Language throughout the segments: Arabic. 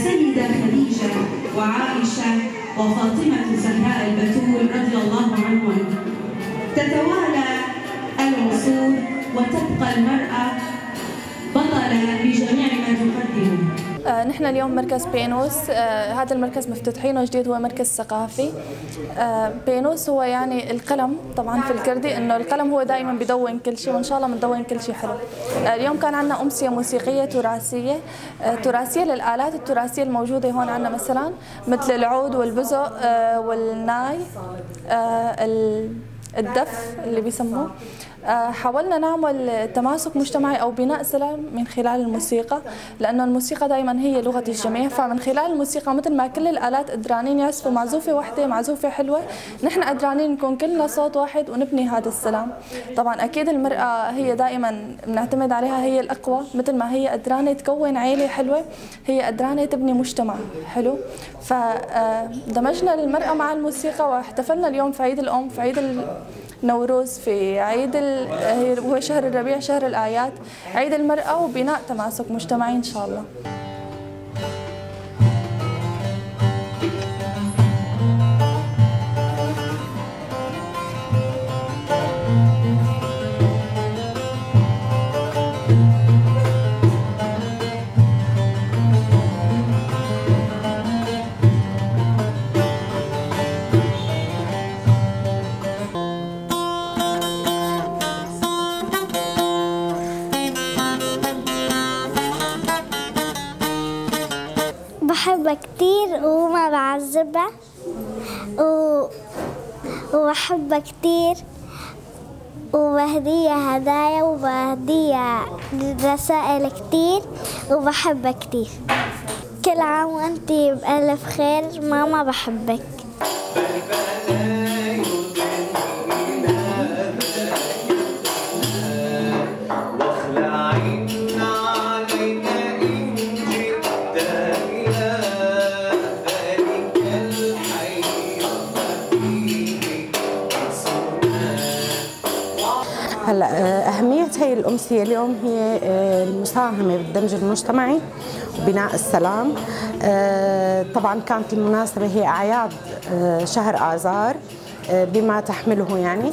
السيدة خديجة وعائشة وفاطمة زهراء البتول رضي الله عنهن. تتوالى العصور وتبقى المرأة بطلة بجميع ما تقدمه. نحن اليوم مركز بينوس، هذا المركز مفتتحينه جديد، هو مركز ثقافي. بينوس هو يعني القلم، طبعا في الكردي انه القلم هو دائما بدون كل شيء، وان شاء الله بندون كل شيء حلو. اليوم كان عندنا امسيه موسيقيه تراثيه للالات التراثيه الموجوده هون عندنا، مثلا مثل العود والبزق والناي، الدف اللي بيسموه. حاولنا نعمل تماسك مجتمعي أو بناء سلام من خلال الموسيقى، لأنه الموسيقى دائما هي لغة الجميع، فمن خلال الموسيقى مثل ما كل الآلات قدرانين يعزفوا معزوفة واحدة، معزوفة حلوة، نحن قدرانين نكون كلنا صوت واحد ونبني هذا السلام. طبعا أكيد المرأة هي دائما بنعتمد عليها، هي الأقوى، مثل ما هي قدرانة تكون عائلة حلوة، هي قدرانة تبني مجتمع حلو. فدمجنا المرأة مع الموسيقى، واحتفلنا اليوم في عيد الأم، في عيد نوروز، في عيد هو شهر الربيع، شهر الآيات، عيد المرأة، وبناء تماسك مجتمعي إن شاء الله. بحبها كتير وما بعذبها، وبحبها كتير، وبهديها هدايا وبهديها رسائل كتير، وبحبها كتير. كل عام وانتي بألف خير ماما، بحبك. هلا أهمية هي الأمسية اليوم هي المساهمة بالدمج المجتمعي وبناء السلام. طبعا كانت المناسبة هي أعياد شهر آذار بما تحمله يعني.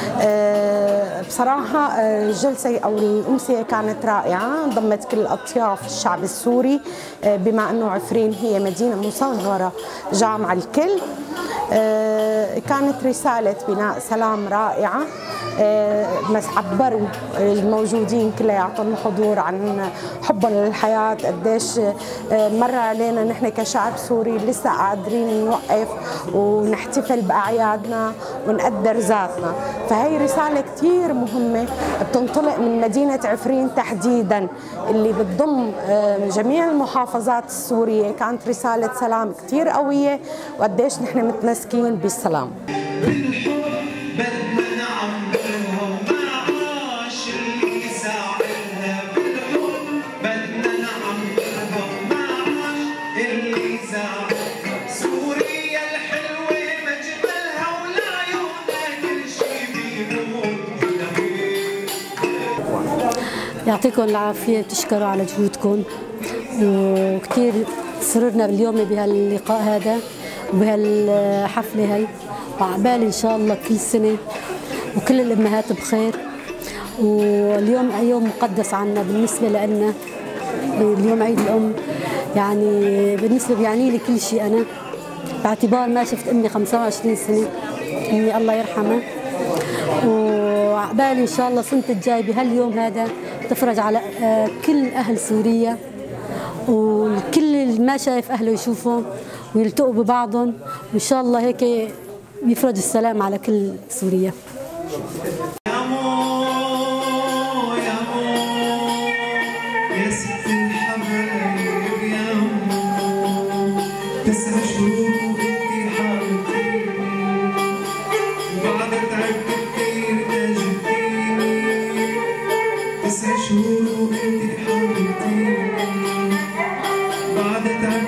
بصراحة الجلسة أو الأمسية كانت رائعة، ضمت كل أطياف الشعب السوري، بما أنه عفرين هي مدينة مصغرة جامعة الكل. كانت رسالة بناء سلام رائعة، بس عبروا الموجودين كلياتهم الحضور عن حبهم للحياة، قديش مر علينا نحن كشعب سوري لسه قادرين نوقف ونحتفل بأعيادنا ونقدر ذاتنا. فهي رسالة كتير مهمة بتنطلق من مدينة عفرين تحديدا اللي بتضم جميع المحافظات السورية. كانت رسالة سلام كتير قوية، وقديش نحن متمسكين بالسلام. يعطيكم العافية، بتشكروا على جهودكم، وكثير سررنا باليوم بهاللقاء هذا وبهالحفلة هي، وعقبال إن شاء الله كل سنة وكل الأمهات بخير. واليوم يوم مقدس عنا بالنسبة لنا، اليوم عيد الأم، يعني بالنسبة بيعني لي كل شيء أنا، باعتبار ما شفت أمي 25 سنة، أمي الله يرحمها. وعقبال إن شاء الله سنة الجاي بهاليوم هذا تفرج على كل أهل سوريا، وكل ما شايف أهله يشوفهم ويلتقوا ببعضهم، وإن شاء الله هيك يفرج السلام على كل سوريا.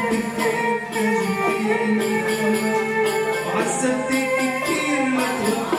وعذبتك كتير ما